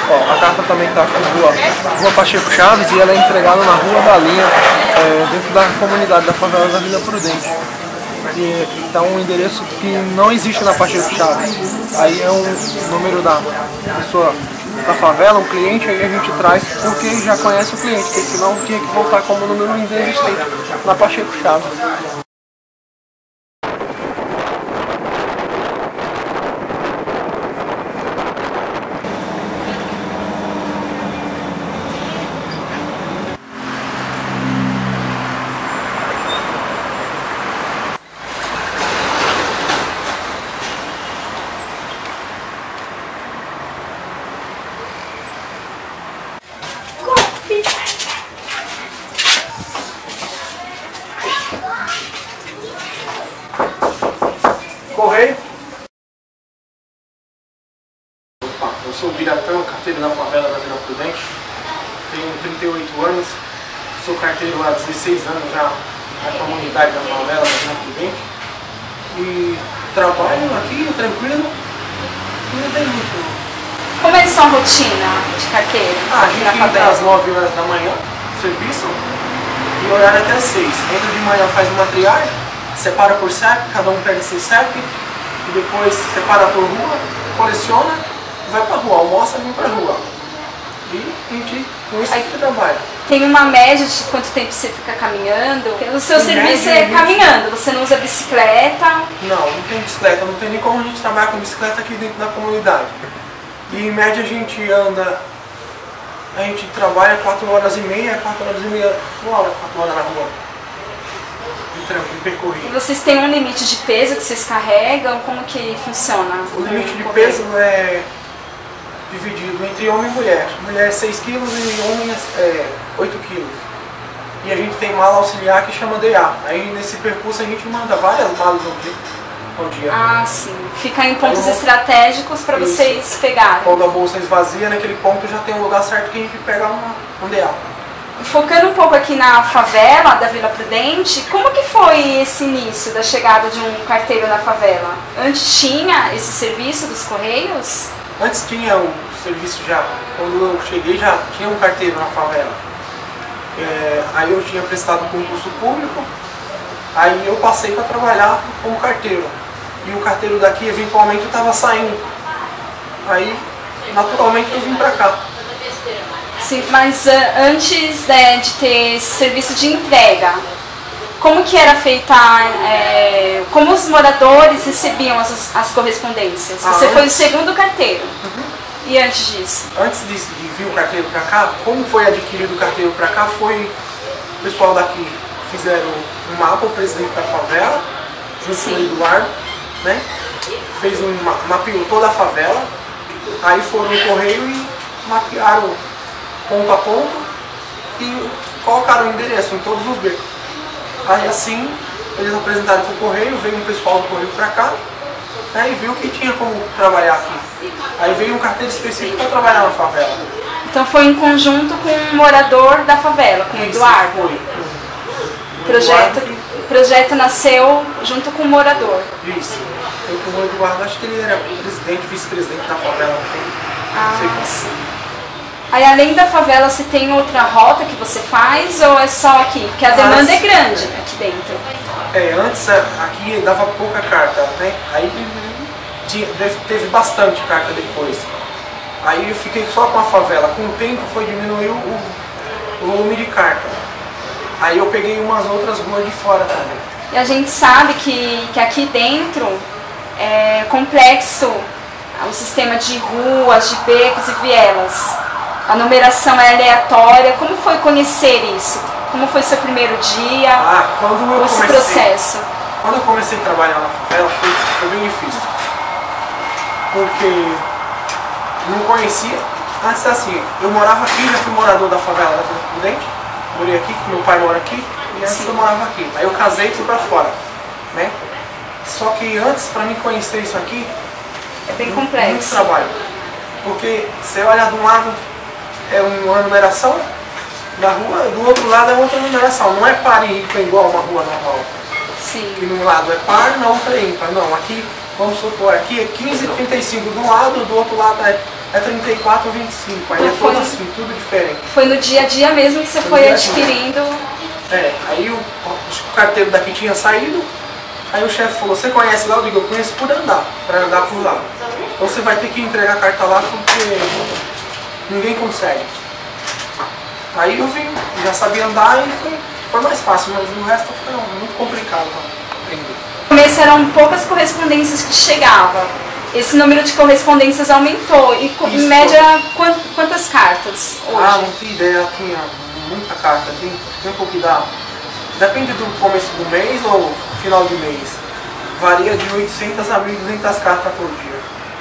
Ó, a carta também está com Rua Pacheco Chaves e ela é entregada na Rua da Linha, dentro da comunidade da favela da Vila Prudente. E está um endereço que não existe na Pacheco Chaves. Aí é um número da pessoa da favela, um cliente, aí a gente traz porque já conhece o cliente, porque senão tinha que voltar como número inexistente na Pacheco Chaves. Correio. Eu sou o Biratão, carteiro da favela da Vila Prudente. Tenho 38 anos, sou carteiro há 16 anos já na comunidade da favela da Vila Prudente. E trabalho aqui, tranquilo, e não tem muito. Como é a sua rotina de carteiro? A gente entra às 9 horas da manhã, serviço, e horário até às 6. Entra de manhã, faz uma triagem, separa por CEP, cada um pega seu CEP, e depois separa por rua, coleciona, vai pra rua, almoça e vem pra rua. E a gente, com isso que trabalha. Tem uma média de quanto tempo você fica caminhando? O seu serviço é caminhando, você não usa bicicleta? Não tem bicicleta, não tem nem como a gente trabalhar com bicicleta aqui dentro da comunidade. E em média a gente anda, a gente trabalha 4 horas e meia, 4 horas e meia, 4 horas na rua. De percorrido. E vocês têm um limite de peso que vocês carregam? Como que funciona? O limite de peso é dividido entre homem e mulher. Mulher é 6 kg e homem é 8 kg. E a gente tem mala auxiliar que chama DA. Aí nesse percurso a gente manda várias malas ao dia. Ah, sim. Fica em pontos estratégicos para vocês pegarem. Quando a bolsa esvazia, naquele ponto já tem um lugar certo que a gente pega um DA. Focando um pouco aqui na favela da Vila Prudente, como que foi esse início da chegada de um carteiro na favela? Antes tinha esse serviço dos Correios? Antes tinha o serviço já. Quando eu cheguei já tinha um carteiro na favela. Aí eu tinha prestado concurso público, aí eu passei para trabalhar como carteiro. E o carteiro daqui eventualmente estava saindo. Aí naturalmente eu vim para cá. Sim, mas antes de ter esse serviço de entrega, como que era feita, como os moradores recebiam as correspondências? Você foi o segundo carteiro. E antes disso? Antes de vir o carteiro para cá, como foi adquirido o carteiro para cá, foi o pessoal daqui fizeram um mapa, o presidente da favela, junto com o Eduardo, né? Fez mapeou toda a favela, aí foram no correio e mapearam ponto a ponto e colocaram o endereço em todos os becos. Aí assim, eles apresentaram para o correio, veio um pessoal do correio para cá, né, e viu que tinha como trabalhar aqui. Aí veio um carteiro específico para trabalhar na favela. Então foi em conjunto com um morador da favela, com o Eduardo? Foi. O projeto nasceu junto com o morador? Isso. Eu com o Eduardo, acho que ele era presidente, vice-presidente da favela. Sim. Aí além da favela, você tem outra rota que você faz ou é só aqui? Porque a demanda é grande aqui dentro. Antes aqui dava pouca carta, né? Aí teve bastante carta depois. Aí eu fiquei só com a favela. Com o tempo diminuiu o volume de carta. Aí eu peguei umas outras ruas de fora também. E a gente sabe que aqui dentro é complexo o sistema de ruas, de becos e vielas. A numeração é aleatória. Como foi conhecer isso? Como foi seu primeiro dia? Esse processo? Quando eu comecei a trabalhar na favela foi bem difícil. Porque não conhecia. Antes assim, eu morava aqui, já fui morador da favela da Vila Prudente. Morei aqui, meu pai mora aqui, e antes eu morava aqui. Aí eu casei e fui pra fora, né? Só que antes, pra mim conhecer isso aqui, é bem complexo. Muito trabalho. Porque você olha de um lado, é uma numeração da rua, do outro lado é outra numeração. Não é par e ímpar igual uma rua normal. Sim. Que num lado é par, na outra é ímpar. Não, aqui, vamos supor, aqui é 15,35 de um lado, do outro lado é é 34 ou 25, aí é todo assim, tudo diferente. Foi no dia a dia mesmo que você foi adquirindo? Aí o carteiro daqui tinha saído, aí o chefe falou, você conhece lá? Eu digo, eu conheço por andar, para andar por lá. Então você vai ter que entregar a carta lá porque ninguém consegue. Aí eu vim, já sabia andar e foi mais fácil, mas o resto foi muito complicado para aprender. No começo eram poucas correspondências que chegavam. Esse número de correspondências aumentou. E em média, quantas cartas hoje? Não tenho ideia, tinha muita carta, tem um pouco que dá. Depende do começo do mês ou final de mês. Varia de 800 a 1.200 cartas por dia.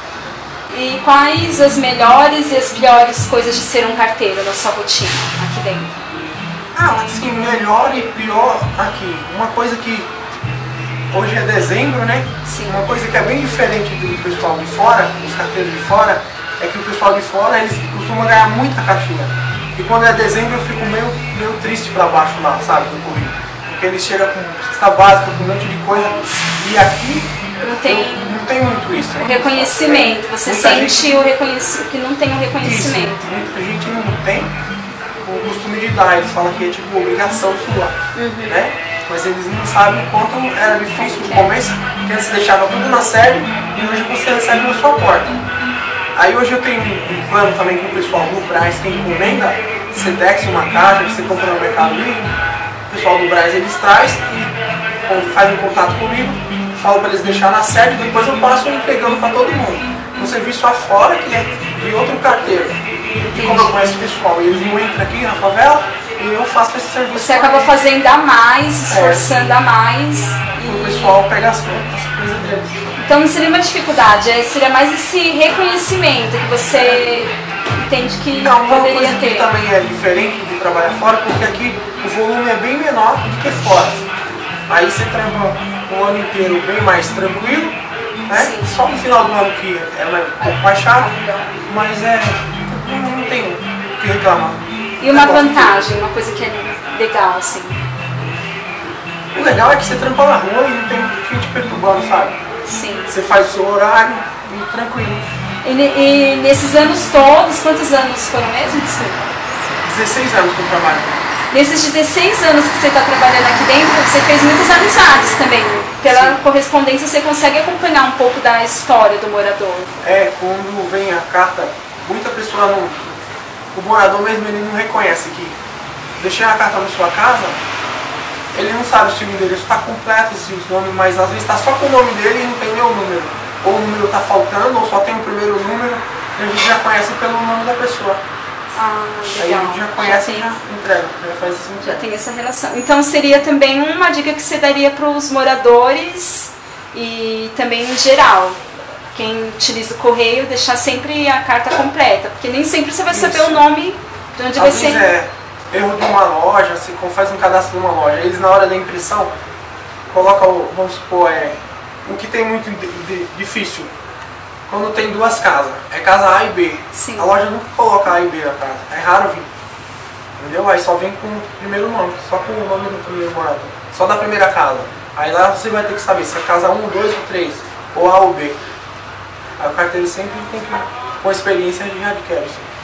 E quais as melhores e as piores coisas de ser um carteiro na sua rotina aqui dentro? Assim, melhor e pior aqui. Uma coisa que hoje é dezembro, né? Sim. Uma coisa que é bem diferente do pessoal de fora, os carteiros de fora, é que o pessoal de fora, eles costumam ganhar muita caixinha. E quando é dezembro eu fico meio triste pra baixo lá, sabe, no correio. Porque eles chegam com cesta básica, com um monte de coisa. E aqui não tem muito isso. O reconhecimento, você sente que não tem o reconhecimento. Isso, muita gente não tem o costume de dar, eles falam que é tipo obrigação sua, né? Mas eles não sabem o quanto era difícil no começo, que antes deixava tudo na série e hoje você recebe na sua porta. Aí hoje eu tenho um plano também com o pessoal do Brás, que encomenda Sedex, uma caixa que você compra no Mercado Livre. O pessoal do Brás eles trazem e fazem contato comigo, falo para eles deixar na série e depois eu passo entregando para todo mundo. Um serviço afora que é de outro carteiro. E como eu conheço o pessoal, eles não entram aqui na favela e eu faço esse serviço. Você acaba fazendo a mais, esforçando a mais. E o pessoal pega as coisas deles. Então não seria uma dificuldade, seria mais esse reconhecimento que você entende que poderia coisa ter. Que também é diferente de trabalhar fora, porque aqui o volume é bem menor do que fora. Aí você trampa o ano inteiro bem mais tranquilo, né? Só no final do ano que é um pouco mais chato, mas não tem o que reclamar. E uma vantagem, uma coisa que é legal, assim? O legal é que você trampa na rua e não tem muita gente perturbando, sabe? Sim. Você faz o seu horário e tranquilo. E nesses anos todos, quantos anos foram mesmo? 16 anos que eu trabalho. Nesses 16 anos que você está trabalhando aqui dentro, você fez muitas amizades também. Pela correspondência você consegue acompanhar um pouco da história do morador. Quando vem a carta, muita pessoa não... O morador mesmo, ele não reconhece que deixei a carta na sua casa, ele não sabe se o endereço está completo, se os nomes, mas às vezes está só com o nome dele e não tem meu número. Ou o número está faltando, ou só tem o primeiro número, e a gente já conhece pelo nome da pessoa. Legal. Aí a gente já conhece e já entrega, já faz essa entrega. Já tem essa relação. Então seria também uma dica que você daria para os moradores e também em geral. Quem utiliza o correio, deixar sempre a carta completa, porque nem sempre você vai saber o nome de onde às você... vezes erro de uma loja, você faz um cadastro de uma loja, eles na hora da impressão colocam, vamos supor, o que tem muito difícil, quando tem duas casas, é casa A e B. Sim. A loja nunca coloca A e B na casa, é raro vir, entendeu? Aí só vem com o primeiro nome, só com o nome do primeiro morador, só da primeira casa. Aí lá você vai ter que saber se é casa 1, 2 ou 3, ou A ou B. Aí o carteiro sempre tem que, com experiência, a gente adquire.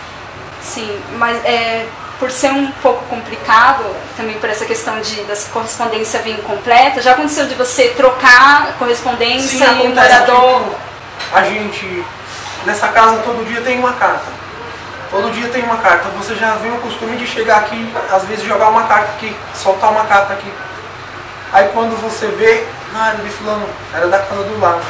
Sim, mas por ser um pouco complicado, também por essa questão da correspondência vir incompleta, já aconteceu de você trocar a correspondência e o morador... A gente, nessa casa, todo dia tem uma carta. Todo dia tem uma carta. Você já vem o costume de chegar aqui, às vezes jogar uma carta aqui, soltar uma carta aqui. Aí quando você vê, era de fulano, era da casa do lado.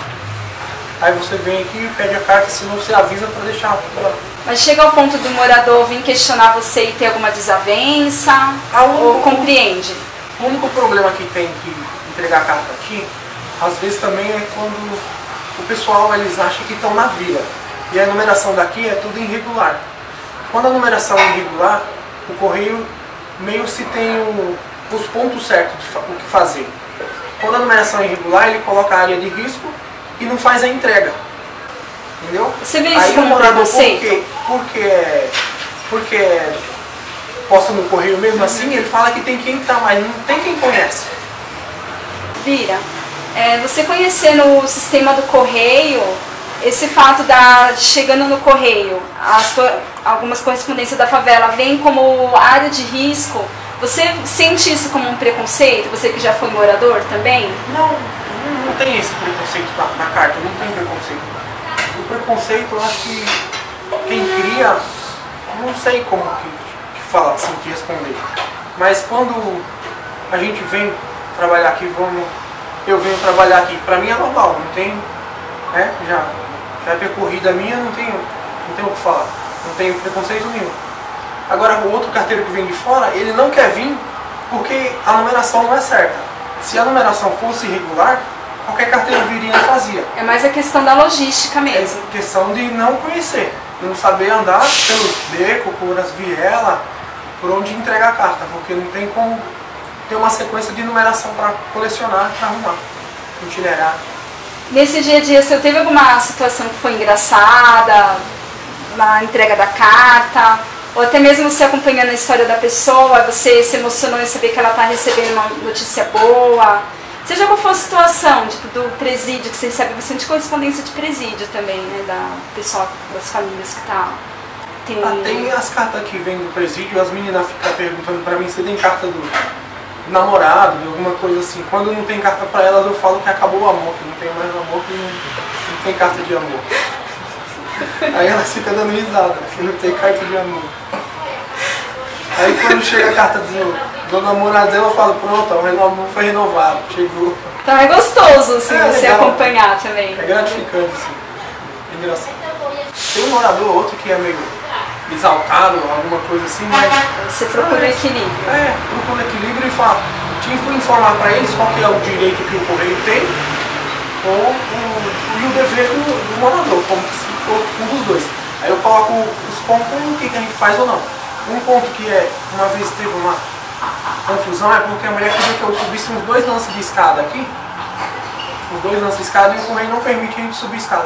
Aí você vem aqui e pede a carta, senão você avisa para deixar lá. Mas chega ao ponto do morador vir questionar você e ter alguma desavença? Ou compreende? O único problema que tem que entregar a carta aqui, às vezes também é quando o pessoal eles acham que estão na vila. E a numeração daqui é tudo irregular. Quando a numeração é irregular, o correio meio se tem os pontos certos de o que fazer. Quando a numeração é irregular, ele coloca a área de risco e não faz a entrega, entendeu? Você vê isso como preconceito? Porque posta no correio mesmo assim, ele fala que tem que entrar, mas não tem quem conhece. Vira, você conhecendo o sistema do correio, esse fato de chegando no correio, algumas correspondências da favela vêm como área de risco, você sente isso como um preconceito? Você que já foi morador também? Não tem esse preconceito na carta, não tem preconceito. O preconceito, eu acho que quem cria, não sei como que fala, assim, que responder. Mas quando a gente vem trabalhar aqui, eu venho trabalhar aqui, pra mim é normal, não tem, né, já é percorrida minha, não tenho o que falar, não tenho preconceito nenhum. Agora o outro carteiro que vem de fora, ele não quer vir porque a numeração não é certa. Se a numeração fosse irregular, qualquer carteiro viria e fazia. É mais a questão da logística mesmo. É questão de não conhecer, não saber andar pelos becos, por as vielas, por onde entregar a carta, porque não tem como ter uma sequência de numeração para colecionar, para arrumar, itinerário. Nesse dia a dia, você teve alguma situação que foi engraçada, na entrega da carta, ou até mesmo você acompanhando a história da pessoa, você se emocionou em saber que ela está recebendo uma notícia boa? Seja qual for a situação, tipo do presídio, que você recebe bastante correspondência de presídio também, né, da pessoal, das famílias que tá... Tem as cartas que vêm do presídio, as meninas ficam perguntando pra mim se tem carta do namorado, de alguma coisa assim. Quando não tem carta pra elas, eu falo que acabou o amor, que não tem mais amor, que não tem carta de amor. Aí elas ficam dando risada, que não tem carta de amor. Aí quando chega a carta do namorado dela, eu falo, pronto, o amor foi renovado, chegou. Então é gostoso, assim, você legal. acompanhar também. É gratificante, assim. É engraçado. Tem um morador ou outro que é meio exaltado, alguma coisa assim, mas... Você procura equilíbrio. Procura equilíbrio e fala, tinha que informar para eles qual que é o direito que o correio tem e o dever do morador, como se for um dos dois. Aí eu coloco os pontos e o que a gente faz ou não. Um ponto que uma vez teve uma confusão é porque a mulher queria que eu subisse uns 2 lances de escada aqui, os 2 lances de escada, e o correio não permite a gente subir escada.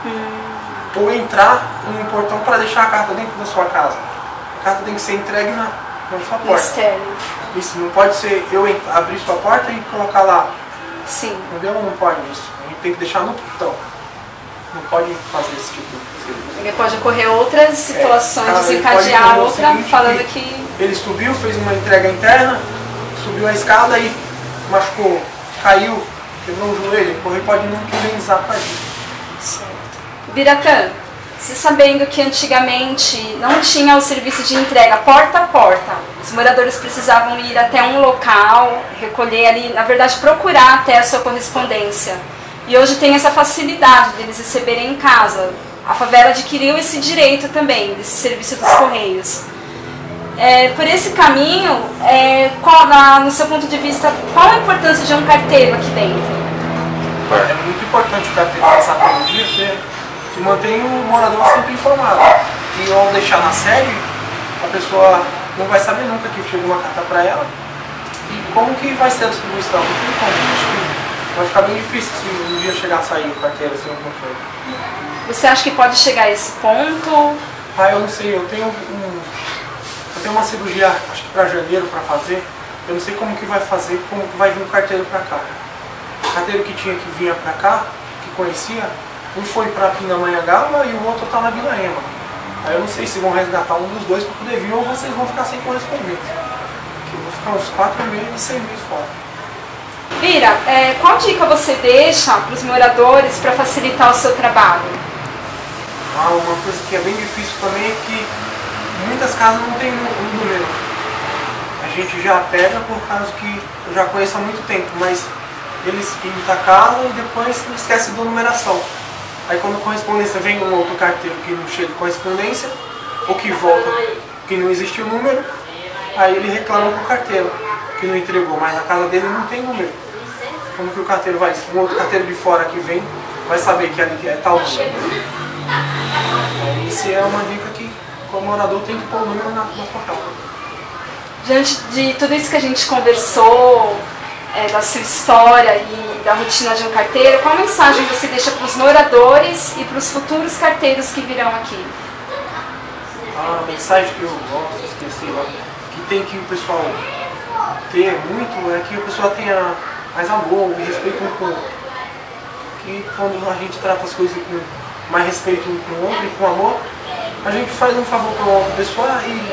Ou entrar em um portão para deixar a carta dentro da sua casa. A carta tem que ser entregue na sua porta. Mistério. Isso, não pode ser eu abrir sua porta e colocar lá. Sim. Entendeu? Não pode isso. A gente tem que deixar no portão. Não pode fazer esse tipo de serviço. Ele pode ocorrer outras situações, desencadear outra, falando que... Ele subiu, fez uma entrega interna, subiu a escada e machucou, caiu, quebrou o joelho. O correio pode não indenizar para isso. Biratã, você sabendo que antigamente não tinha o serviço de entrega porta a porta, os moradores precisavam ir até um local, recolher ali, na verdade procurar até a sua correspondência. E hoje tem essa facilidade deles receberem em casa. A favela adquiriu esse direito também, desse serviço dos correios. Por esse caminho, no seu ponto de vista, qual a importância de um carteiro aqui dentro? É muito importante o carteiro passar pelo dia, que mantém o morador sempre informado. E ao deixar na sede, a pessoa não vai saber nunca que chegou uma carta para ela. E como que vai ser a distribuição? Não tem como. Acho que vai ficar bem difícil se um dia chegar a sair o carteiro sem alguma coisa. Você acha que pode chegar a esse ponto? Eu não sei, eu tenho uma cirurgia, acho que para janeiro para fazer. Eu não sei como que vai fazer, como que vai vir o carteiro para cá. O carteiro que tinha que vir para cá, que conhecia, um foi para Pindamonhangaba e o outro está na Vila Ema. Aí eu não sei se vão resgatar um dos dois para poder vir ou vocês vão ficar sem correspondência. Eu vou ficar uns 4 meses, 6 meses fora. Bira, qual dica você deixa para os moradores para facilitar o seu trabalho? Uma coisa que é bem difícil também é que muitas casas não tem um número. A gente já pega por causa que eu já conheço há muito tempo, mas eles pintam a casa e depois esquecem da numeração. Aí quando a correspondência vem um outro carteiro que não chega correspondência, ou que volta que não existe o número, aí ele reclama com o carteiro que não entregou, mas na casa dele não tem número. Como que o carteiro vai, um outro carteiro de fora que vem, vai saber que ali é tal número. Isso é uma dica que o morador tem que pôr o número na sua casa. Diante de tudo isso que a gente conversou, da sua história e da rotina de um carteiro, qual mensagem você deixa para os moradores e para os futuros carteiros que virão aqui? A mensagem que eu gosto, esqueci lá, que tem que o pessoal ter muito, é que a pessoa tenha mais amor e respeito um com o outro. Que quando a gente trata as coisas mais respeito um com o outro e com amor, a gente faz um favor para outra pessoa e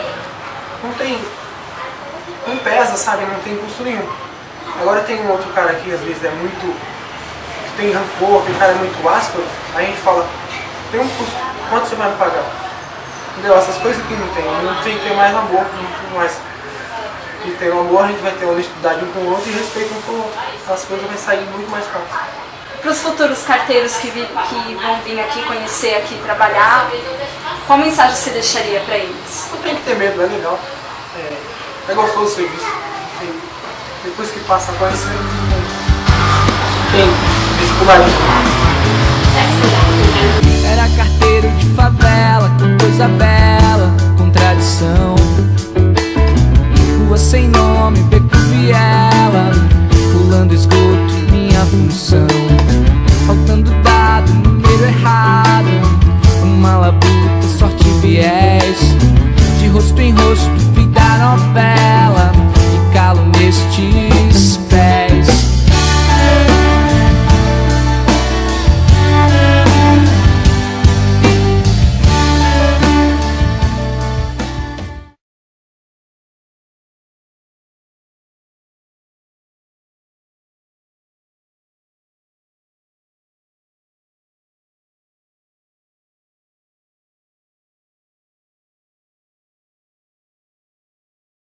não pesa, sabe? Não tem custo nenhum. Agora tem um outro cara aqui, às vezes que tem rancor, que o cara é muito áspero, aí a gente fala, tem um custo, quanto você vai me pagar? Entendeu? Essas coisas que não tem que ter mais amor, muito mais. E tem amor, a gente vai ter honestidade um com o outro e respeito um com o outro. As coisas vão sair muito mais fácil. Para os futuros carteiros que vão vir aqui conhecer, aqui trabalhar, qual mensagem você deixaria para eles? Não tem que ter medo, é legal. É gostoso o serviço. Depois que passa a conhecer, tem vestibularismo. Era carteiro de favela, que coisa bela.